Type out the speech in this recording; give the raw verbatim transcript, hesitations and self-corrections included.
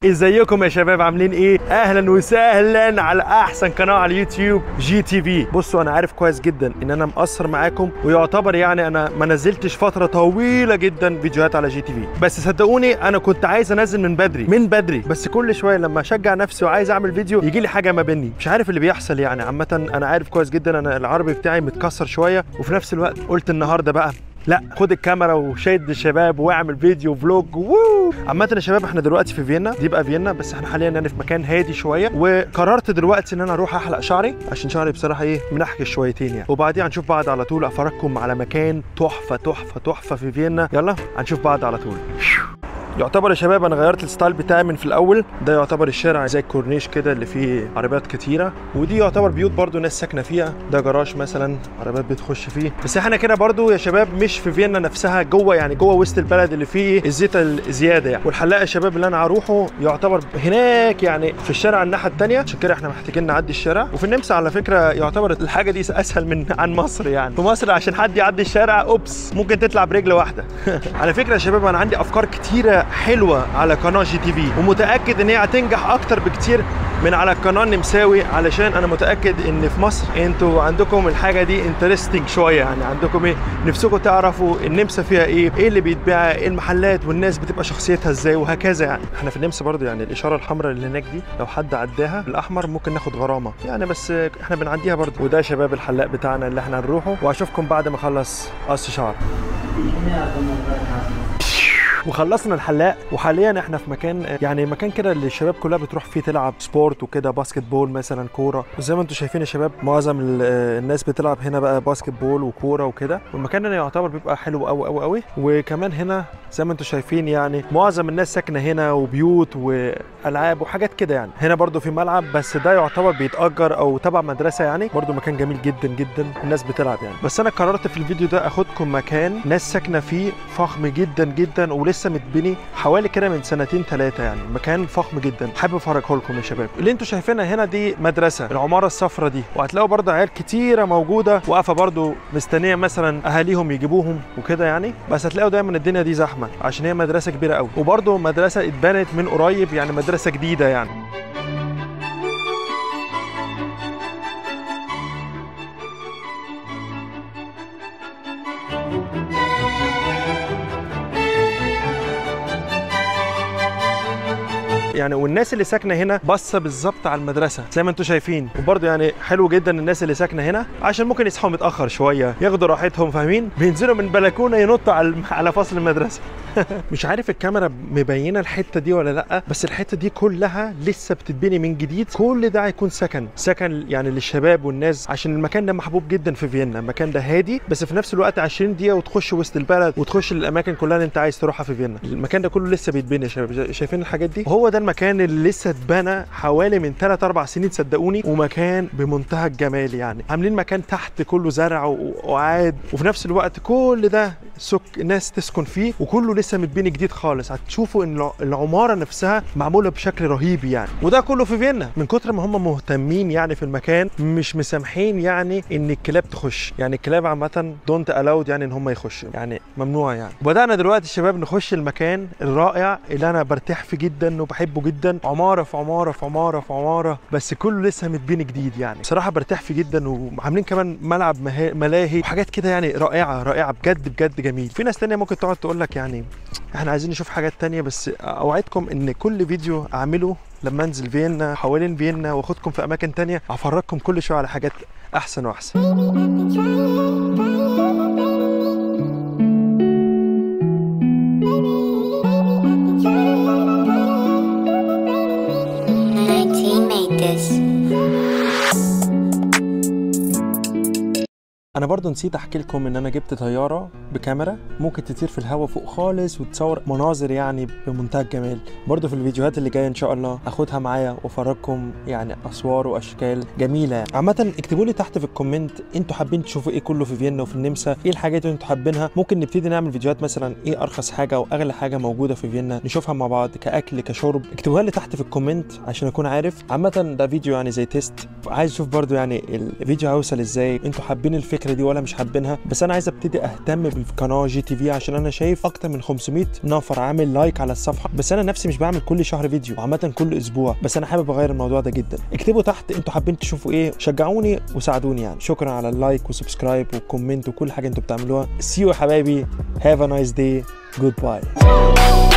ازيكم يا شباب، عاملين ايه؟ اهلا وسهلا على احسن قناه على اليوتيوب جي تي في. بصوا انا عارف كويس جدا ان انا مقصر معاكم، ويعتبر يعني انا ما نزلتش فتره طويله جدا فيديوهات على جي تي في، بس صدقوني انا كنت عايز انزل من بدري من بدري، بس كل شويه لما اشجع نفسي وعايز اعمل فيديو يجي لي حاجه ما بيني، مش عارف اللي بيحصل يعني. عامه انا عارف كويس جدا انا العربي بتاعي متكسر شويه، وفي نفس الوقت قلت النهارده بقى لا، خد الكاميرا وشد الشباب واعمل فيديو فلوج. ووو عامه يا شباب، احنا دلوقتي في فيينا، دي بقى فيينا، بس احنا حاليا يعني في مكان هادي شويه، وقررت دلوقتي ان انا اروح احلق شعري عشان شعري بصراحه ايه منحكش شويتين يعني، وبعدين هنشوف بعض على طول. افرجكم على مكان تحفه تحفه تحفه في فيينا، يلا هنشوف بعض على طول. يعتبر يا شباب انا غيرت الستايل بتاعي من في الاول. ده يعتبر الشارع زي الكورنيش كده اللي فيه عربيات كتيره، ودي يعتبر بيوت برضو ناس ساكنه فيها. ده جراج مثلا عربيات بتخش فيه، بس احنا كده برضو يا شباب مش في فيينا نفسها، جوه يعني جوه وسط البلد اللي فيه الزيت الزياده يعني. والحلاق يا شباب اللي انا هروحه يعتبر هناك يعني في الشارع الناحيه الثانيه، عشان كده احنا محتاجين نعدي الشارع. وفي النمسا على فكره يعتبر الحاجه دي اسهل من عن مصر يعني. في مصر عشان حد يعدي الشارع اوبس ممكن تطلع برجل واحده. على فكره يا شباب انا عندي افكار كتيره حلوه على قناه جي تي في، ومتاكد ان هي هتنجح اكتر بكتير من على القناه النمساوي، علشان انا متاكد ان في مصر انتوا عندكم الحاجه دي انترستنج شويه يعني. عندكم ايه؟ نفسكم تعرفوا النمسا فيها ايه، ايه اللي بيتباع، ايه المحلات، والناس بتبقى شخصيتها ازاي وهكذا يعني. احنا في النمسا برضو يعني الاشاره الحمراء اللي هناك دي لو حد عداها بالاحمر ممكن ناخد غرامه يعني، بس احنا بنعديها برضو. وده يا شباب الحلاق بتاعنا اللي احنا هنروحه، واشوفكم بعد ما اخلص قص شعر. وخلصنا الحلاق، وحاليا احنا في مكان يعني مكان كده اللي الشباب كلها بتروح فيه تلعب سبورت وكده، باسكت بول مثلا، كوره. وزي ما انتم شايفين يا شباب معظم الناس بتلعب هنا بقى باسكت بول وكوره وكده، والمكان هنا يعتبر بيبقى حلو قوي قوي قوي. وكمان هنا زي ما انتم شايفين يعني معظم الناس ساكنه هنا، وبيوت والعاب وحاجات كده يعني. هنا برده في ملعب، بس ده يعتبر بيتاجر او تبع مدرسه يعني، برده مكان جميل جدا جدا الناس بتلعب يعني. بس انا قررت في الفيديو ده اخدكم مكان ناس ساكنه فيه فخم جدا جدا، ولسه متبني حوالي كده من سنتين ثلاثه يعني، مكان فخم جدا. حابب افرجه لكم يا شباب. اللي انتوا شايفينها هنا دي مدرسه، العماره الصفراء دي، وهتلاقوا برده عيال كتيره موجوده واقفه برده مستنيه مثلا اهاليهم يجيبوهم وكده يعني. بس هتلاقوا دايما الدنيا دي زحمه عشان هي مدرسه كبيره قوي، وبرده مدرسه اتبنت من قريب يعني، مدرسه جديده يعني. يعني والناس اللي ساكنه هنا باصه بالظبط على المدرسه زي ما انتم شايفين. وبرده يعني حلو جدا الناس اللي ساكنه هنا عشان ممكن يصحوا متاخر شويه، ياخدوا راحتهم، فاهمين؟ بينزلوا من بلكونه ينطوا على على فصل المدرسه. مش عارف الكاميرا مبينه الحته دي ولا لا، بس الحته دي كلها لسه بتتبني من جديد. كل ده هيكون سكن سكن يعني للشباب والناس، عشان المكان ده محبوب جدا في فيينا. المكان ده هادي، بس في نفس الوقت عشرين دقيقه وتخش وسط البلد وتخش الاماكن كلها اللي انت عايز تروحها في فيينا. المكان ده كله لسه بيتبني يا شباب، شايفين الحاجات دي؟ وهو ده المكان اللي لسه اتبنى حوالي من ثلاث أربع سنين صدقوني، ومكان بمنتهى الجمال يعني. عاملين مكان تحت كله زرع وقعاد، وفي نفس الوقت كل ده سك ناس تسكن فيه، وكله لسه متبني جديد خالص. هتشوفوا ان العماره نفسها معموله بشكل رهيب يعني، وده كله في فيينا. من كتر ما هم مهتمين يعني في المكان، مش مسامحين يعني ان الكلاب تخش يعني. الكلاب عامه دونت الاود يعني ان هم يخشوا يعني، ممنوع يعني. وبدانا دلوقتي الشباب نخش المكان الرائع اللي انا برتاح فيه جدا وبحبه جدا. عماره في عماره في عماره في عماره، بس كله لسه متبني جديد يعني. بصراحه برتاح فيه جدا، وعاملين كمان ملعب ملاهي وحاجات كده يعني رائعه رائعه بجد بجد جميل. في ناس تانية ممكن تقعد تقول لك يعني احنا عايزين نشوف حاجات تانية، بس اوعدكم ان كل فيديو اعمله لما انزل فيينا حوالين فيينا واخدكم في اماكن تانية هفرجكم كل شويه على حاجات احسن واحسن. انا برضو نسيت احكي لكم ان انا جبت طياره بكاميرا ممكن تطير في الهواء فوق خالص وتصور مناظر يعني بمنتهى الجمال. برضو في الفيديوهات اللي جايه ان شاء الله اخدها معايا وافرجكم يعني اسوار واشكال جميله. عامه اكتبوا لي تحت في الكومنت انتوا حابين تشوفوا ايه كله في فيينا وفي النمسا، ايه الحاجات اللي انتوا حابينها. ممكن نبتدي نعمل فيديوهات مثلا ايه ارخص حاجه او اغلى حاجه موجوده في فيينا نشوفها مع بعض كاكل كشرب. اكتبوها لي تحت في الكومنت عشان اكون عارف. عامه ده فيديو يعني زي تيست، عايز اشوف برضو يعني الفيديو هيوصل ازاي، انتوا حابين الفكره دي ولا مش حابينها. بس انا عايز ابتدي اهتم في قناه جي تي في، عشان انا شايف اكتر من خمسمية نفر عامل لايك على الصفحه، بس انا نفسي مش بعمل كل شهر فيديو، وعامه كل اسبوع، بس انا حابب اغير الموضوع ده جدا. اكتبوا تحت انتوا حابين تشوفوا ايه، شجعوني وساعدوني يعني. شكرا على اللايك وسبسكرايب وكومنت وكل حاجه انتوا بتعملوها. سي يو يا حبايبي، هاف ا نايس داي، جود باي.